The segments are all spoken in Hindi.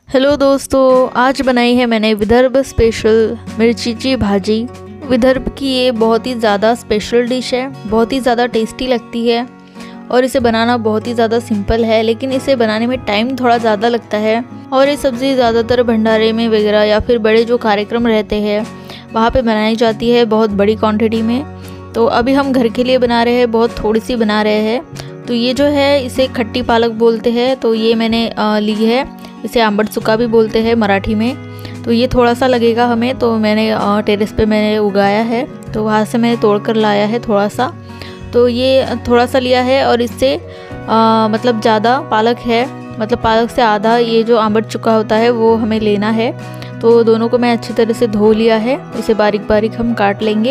हेलो दोस्तों, आज बनाई है मैंने विदर्भ स्पेशल मिर्चीची भाजी। विदर्भ की ये बहुत ही ज़्यादा स्पेशल डिश है, बहुत ही ज़्यादा टेस्टी लगती है और इसे बनाना बहुत ही ज़्यादा सिंपल है, लेकिन इसे बनाने में टाइम थोड़ा ज़्यादा लगता है। और ये सब्ज़ी ज़्यादातर भंडारे में वगैरह या फिर बड़े जो कार्यक्रम रहते हैं वहाँ पे बनाई जाती है बहुत बड़ी क्वांटिटी में। तो अभी हम घर के लिए बना रहे हैं, बहुत थोड़ी सी बना रहे हैं। तो ये जो है इसे खट्टी पालक बोलते हैं, तो ये मैंने ली है। इसे आंबट सुक्का भी बोलते हैं मराठी में। तो ये थोड़ा सा लगेगा हमें, तो मैंने टेरेस पे मैंने उगाया है, तो वहाँ से मैंने तोड़ कर लाया है थोड़ा सा। तो ये थोड़ा सा लिया है और इससे मतलब ज़्यादा पालक है, मतलब पालक से आधा ये जो आंबट चुका होता है वो हमें लेना है। तो दोनों को मैं अच्छी तरह से धो लिया है, इसे बारीक बारीक हम काट लेंगे।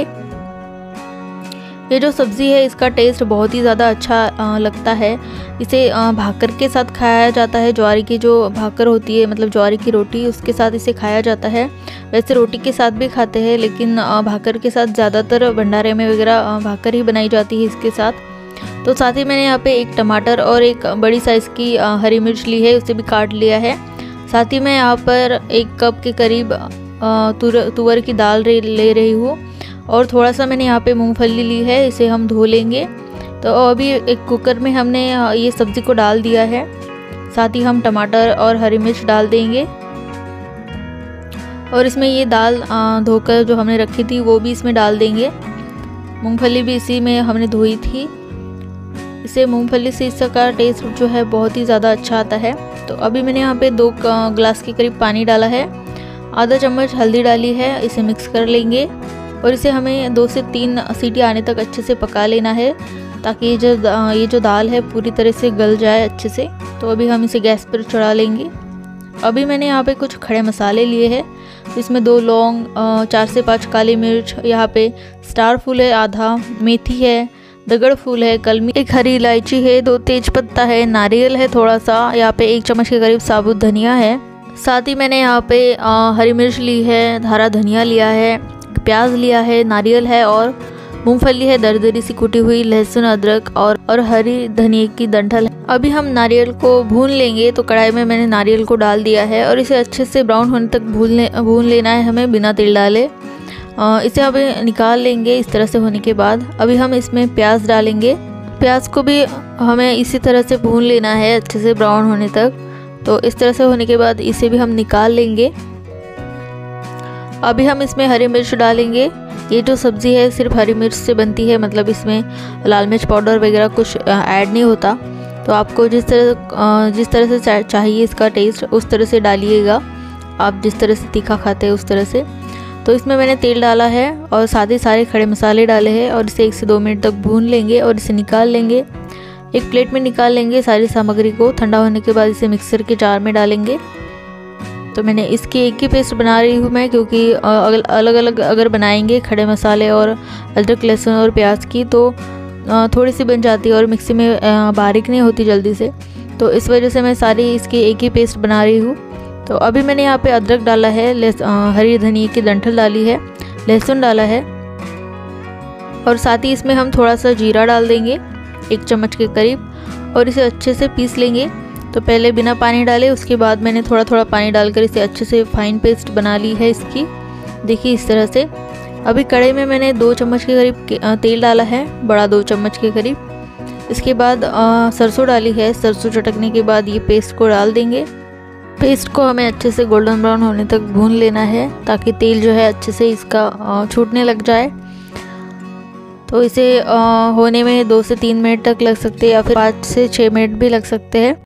ये जो सब्ज़ी है इसका टेस्ट बहुत ही ज़्यादा अच्छा लगता है। इसे भाकर के साथ खाया जाता है, ज्वारी की जो भाकर होती है, मतलब ज्वारी की रोटी, उसके साथ इसे खाया जाता है। वैसे रोटी के साथ भी खाते हैं, लेकिन भाकर के साथ ज़्यादातर भंडारे में वगैरह भाकर ही बनाई जाती है इसके साथ। तो साथ ही मैंने यहाँ पे एक टमाटर और एक बड़ी साइज़ की हरी मिर्च ली है, उसे भी काट लिया है। साथ ही मैं यहाँ पर 1 कप के करीब तुअर की दाल ले रही हूँ और थोड़ा सा मैंने यहाँ पे मूंगफली ली है, इसे हम धो लेंगे। तो अभी एक कुकर में हमने ये सब्ज़ी को डाल दिया है, साथ ही हम टमाटर और हरी मिर्च डाल देंगे और इसमें ये दाल धोकर जो हमने रखी थी वो भी इसमें डाल देंगे। मूंगफली भी इसी में हमने धोई थी। इसे मूंगफली से इसका टेस्ट जो है बहुत ही ज़्यादा अच्छा आता है। तो अभी मैंने यहाँ पे 2 गिलास के करीब पानी डाला है, आधा चम्मच हल्दी डाली है, इसे मिक्स कर लेंगे और इसे हमें 2 से 3 सीटी आने तक अच्छे से पका लेना है, ताकि ये जो दाल है पूरी तरह से गल जाए अच्छे से। तो अभी हम इसे गैस पर चढ़ा लेंगे। अभी मैंने यहाँ पे कुछ खड़े मसाले लिए हैं, तो इसमें 2 लौंग, 4 से 5 काली मिर्च, यहाँ पे स्टार फूल है आधा, मेथी है, दगड़ फूल है, कलमी, 1 हरी इलायची है, 2 तेज पत्ता है, नारियल है थोड़ा सा, यहाँ पे 1 चम्मच के करीब साबुत धनिया है। साथ ही मैंने यहाँ पे हरी मिर्च ली है, हरा धनिया लिया है, प्याज लिया है, नारियल है और मूंगफली है दरदरी सी कुटी हुई, लहसुन, अदरक और हरी धनिया की डंठल है। अभी हम नारियल को भून लेंगे। तो कढ़ाई में मैंने नारियल को डाल दिया है और इसे अच्छे से ब्राउन होने तक भून लेना है हमें बिना तेल डाले। इसे अभी निकाल लेंगे इस तरह से होने के बाद। अभी हम इसमें प्याज डालेंगे, प्याज को भी हमें इसी तरह से भून लेना है अच्छे से ब्राउन होने तक। तो इस तरह से होने के बाद इसे भी हम निकाल लेंगे। अभी हम इसमें हरी मिर्च डालेंगे। ये जो सब्ज़ी है सिर्फ हरी मिर्च से बनती है, मतलब इसमें लाल मिर्च पाउडर वगैरह कुछ ऐड नहीं होता। तो आपको जिस तरह से चाहिए इसका टेस्ट उस तरह से डालिएगा, आप जिस तरह से तीखा खाते हैं उस तरह से। तो इसमें मैंने तेल डाला है और साथ ही सारे खड़े मसाले डाले हैं और इसे 1 से 2 मिनट तक भून लेंगे और इसे निकाल लेंगे। एक प्लेट में निकाल लेंगे सारी सामग्री को। ठंडा होने के बाद इसे मिक्सर के जार में डालेंगे। तो मैंने इसकी एक ही पेस्ट बना रही हूँ मैं, क्योंकि अलग अलग अगर बनाएंगे खड़े मसाले और अदरक लहसुन और प्याज की तो थोड़ी सी बन जाती है और मिक्सी में बारीक नहीं होती जल्दी से। तो इस वजह से मैं सारी इसकी एक ही पेस्ट बना रही हूँ। तो अभी मैंने यहाँ पे अदरक डाला है, हरी धनिया की डंठल डाली है, लहसुन डाला है और साथ ही इसमें हम थोड़ा सा जीरा डाल देंगे 1 चम्मच के करीब और इसे अच्छे से पीस लेंगे। तो पहले बिना पानी डाले, उसके बाद मैंने थोड़ा थोड़ा पानी डालकर इसे अच्छे से फाइन पेस्ट बना ली है इसकी, देखिए इस तरह से। अभी कढ़ाई में मैंने 2 चम्मच के करीब तेल डाला है, बड़ा 2 चम्मच के करीब। इसके बाद सरसों डाली है, सरसों चटकने के बाद ये पेस्ट को डाल देंगे। पेस्ट को हमें अच्छे से गोल्डन ब्राउन होने तक भून लेना है, ताकि तेल जो है अच्छे से इसका छूटने लग जाए। तो इसे होने में 2 से 3 मिनट तक लग सकते हैं या फिर 5 से 6 मिनट भी लग सकते हैं।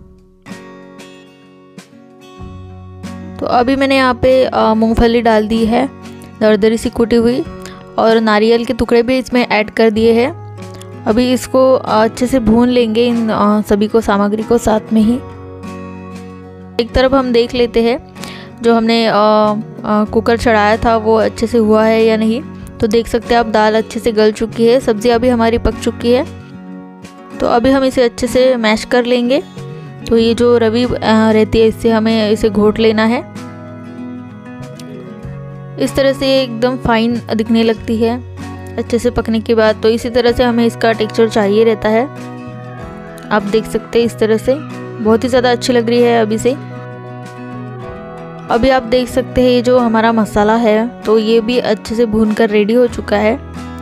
तो अभी मैंने यहाँ पे मूंगफली डाल दी है दरदरी सी कुटी हुई और नारियल के टुकड़े भी इसमें ऐड कर दिए हैं। अभी इसको अच्छे से भून लेंगे इन सभी को सामग्री को साथ में ही। एक तरफ हम देख लेते हैं जो हमने कुकर चढ़ाया था वो अच्छे से हुआ है या नहीं। तो देख सकते हैं आप दाल अच्छे से गल चुकी है, सब्ज़ी अभी हमारी पक चुकी है। तो अभी हम इसे अच्छे से मैश कर लेंगे। तो ये जो रवी रहती है इससे हमें इसे घोट लेना है। इस तरह से एकदम फाइन दिखने लगती है अच्छे से पकने के बाद। तो इसी तरह से हमें इसका टेक्सचर चाहिए रहता है। आप देख सकते हैं इस तरह से बहुत ही ज़्यादा अच्छी लग रही है अभी से। अभी आप देख सकते हैं ये जो हमारा मसाला है तो ये भी अच्छे से भून कर रेडी हो चुका है।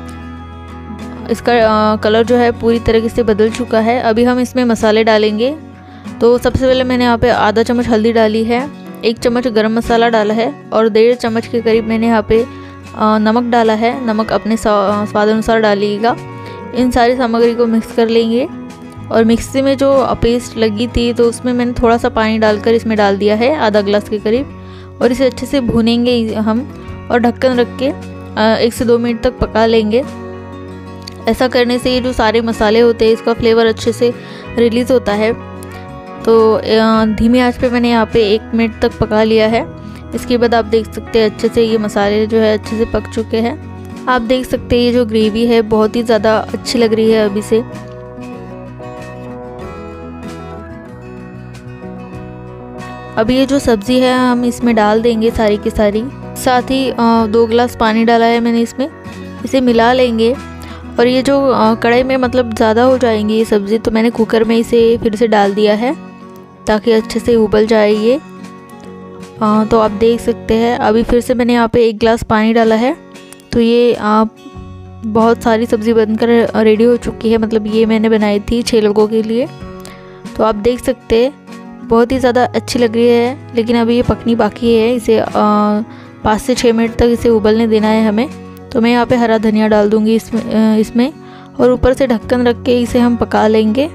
इसका कलर जो है पूरी तरीके से बदल चुका है। अभी हम इसमें मसाले डालेंगे। तो सबसे पहले मैंने यहाँ पे आधा चम्मच हल्दी डाली है, 1 चम्मच गरम मसाला डाला है और 1.5 चम्मच के करीब मैंने यहाँ पे नमक डाला है। नमक अपने स्वाद अनुसार डालिएगा। इन सारी सामग्री को मिक्स कर लेंगे और मिक्सी में जो पेस्ट लगी थी तो उसमें मैंने थोड़ा सा पानी डालकर इसमें डाल दिया है, आधा ग्लास के करीब, और इसे अच्छे से भूनेंगे हम और ढक्कन रख के 1 से 2 मिनट तक पका लेंगे। ऐसा करने से ये जो सारे मसाले होते हैं इसका फ्लेवर अच्छे से रिलीज़ होता है। तो धीमी आंच पे मैंने यहाँ पे 1 मिनट तक पका लिया है। इसके बाद आप देख सकते हैं अच्छे से ये मसाले जो है अच्छे से पक चुके हैं। आप देख सकते हैं ये जो ग्रेवी है बहुत ही ज़्यादा अच्छी लग रही है अभी से। अभी ये जो सब्ज़ी है हम इसमें डाल देंगे सारी की सारी। साथ ही 2 गिलास पानी डाला है मैंने इसमें, इसे मिला लेंगे। और ये जो कढ़ाई में मतलब ज़्यादा हो जाएंगी ये सब्ज़ी तो मैंने कुकर में इसे फिर से डाल दिया है ताकि अच्छे से उबल जाए ये। तो आप देख सकते हैं अभी फिर से मैंने यहाँ पे 1 गिलास पानी डाला है। तो ये बहुत सारी सब्ज़ी बनकर रेडी हो चुकी है। मतलब ये मैंने बनाई थी 6 लोगों के लिए। तो आप देख सकते हैं बहुत ही ज़्यादा अच्छी लग रही है, लेकिन अभी ये पकनी बाकी है। इसे 5 से 6 मिनट तक इसे उबलने देना है हमें। तो मैं यहाँ पे हरा धनिया डाल दूँगी इसमें और ऊपर से ढक्कन रख के इसे हम पका लेंगे।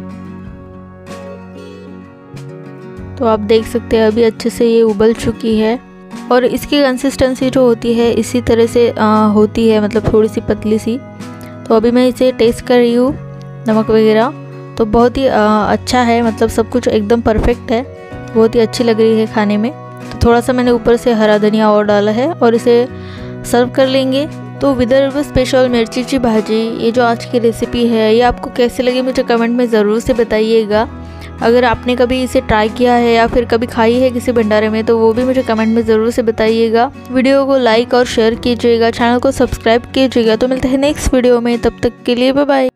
तो आप देख सकते हैं अभी अच्छे से ये उबल चुकी है और इसकी कंसिस्टेंसी जो होती है इसी तरह से होती है, मतलब थोड़ी सी पतली सी। तो अभी मैं इसे टेस्ट कर रही हूँ नमक वगैरह, तो बहुत ही अच्छा है, मतलब सब कुछ एकदम परफेक्ट है, बहुत ही अच्छी लग रही है खाने में। तो थोड़ा सा मैंने ऊपर से हरा धनिया और डाला है और इसे सर्व कर लेंगे। तो विदर्भ स्पेशल मिर्चीची भाजी ये जो आज की रेसिपी है ये आपको कैसे लगी मुझे कमेंट में ज़रूर से बताइएगा। अगर आपने कभी इसे ट्राई किया है या फिर कभी खाई है किसी भंडारे में तो वो भी मुझे कमेंट में ज़रूर से बताइएगा। वीडियो को लाइक और शेयर कीजिएगा, चैनल को सब्सक्राइब कीजिएगा। तो मिलते हैं नेक्स्ट वीडियो में, तब तक के लिए बाय बाय।